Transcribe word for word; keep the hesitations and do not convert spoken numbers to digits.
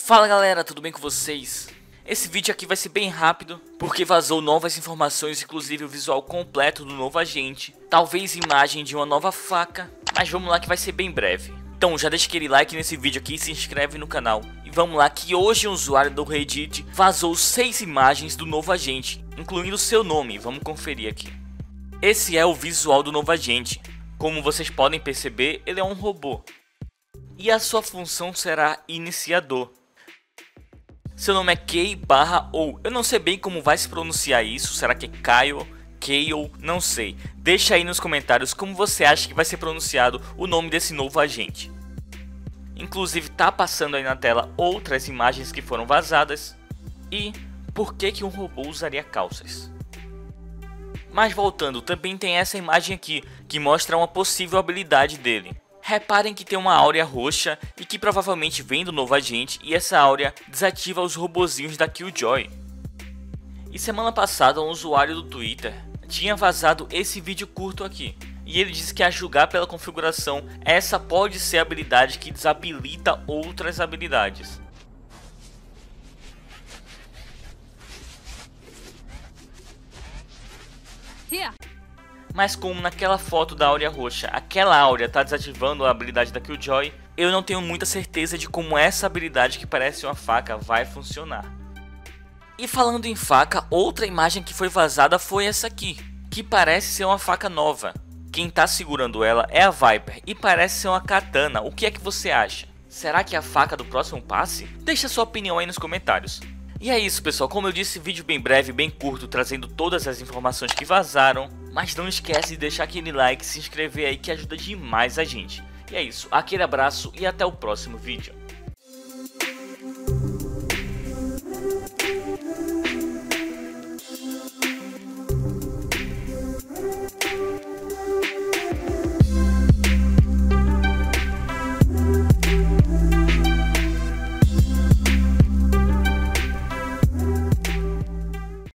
Fala galera, tudo bem com vocês? Esse vídeo aqui vai ser bem rápido, porque vazou novas informações, inclusive o visual completo do novo agente, talvez imagem de uma nova faca, mas vamos lá que vai ser bem breve. Então já deixa aquele like nesse vídeo aqui e se inscreve no canal. E vamos lá que hoje um usuário do Reddit vazou seis imagens do novo agente, incluindo seu nome, vamos conferir aqui. Esse é o visual do novo agente. Como vocês podem perceber, ele é um robô. E a sua função será iniciador. Seu nome é Kay barra ou. Eu não sei bem como vai se pronunciar isso. Será que é Kyle, Kale? Não sei. Deixa aí nos comentários como você acha que vai ser pronunciado o nome desse novo agente. Inclusive tá passando aí na tela outras imagens que foram vazadas. E por que que um robô usaria calças? Mas voltando, também tem essa imagem aqui que mostra uma possível habilidade dele. Reparem que tem uma áurea roxa e que provavelmente vem do novo agente, e essa áurea desativa os robozinhos da Killjoy. E semana passada um usuário do Twitter tinha vazado esse vídeo curto aqui, e ele disse que a julgar pela configuração, essa pode ser a habilidade que desabilita outras habilidades. Here. Mas como naquela foto da áurea roxa, aquela áurea está desativando a habilidade da Killjoy, eu não tenho muita certeza de como essa habilidade que parece uma faca vai funcionar. E falando em faca, outra imagem que foi vazada foi essa aqui, que parece ser uma faca nova. Quem está segurando ela é a Viper e parece ser uma katana. O que é que você acha? Será que é a faca do próximo passe? Deixa sua opinião aí nos comentários. E é isso pessoal, como eu disse, vídeo bem breve, bem curto, trazendo todas as informações que vazaram. Mas não esquece de deixar aquele like, se inscrever aí que ajuda demais a gente. E é isso, aquele abraço e até o próximo vídeo.